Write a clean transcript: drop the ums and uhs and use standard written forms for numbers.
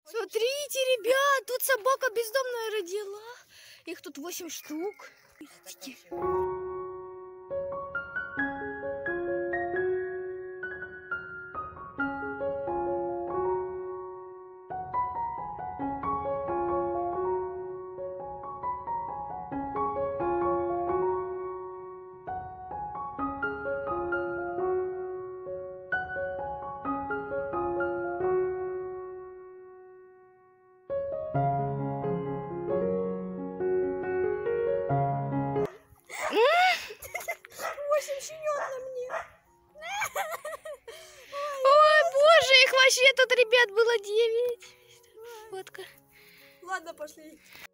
Смотрите, ребят, тут собака бездомная родила. Их тут 8 штук. Ой, боже, их вообще тут, ребят, было 9. Фотка. Ладно, пошли.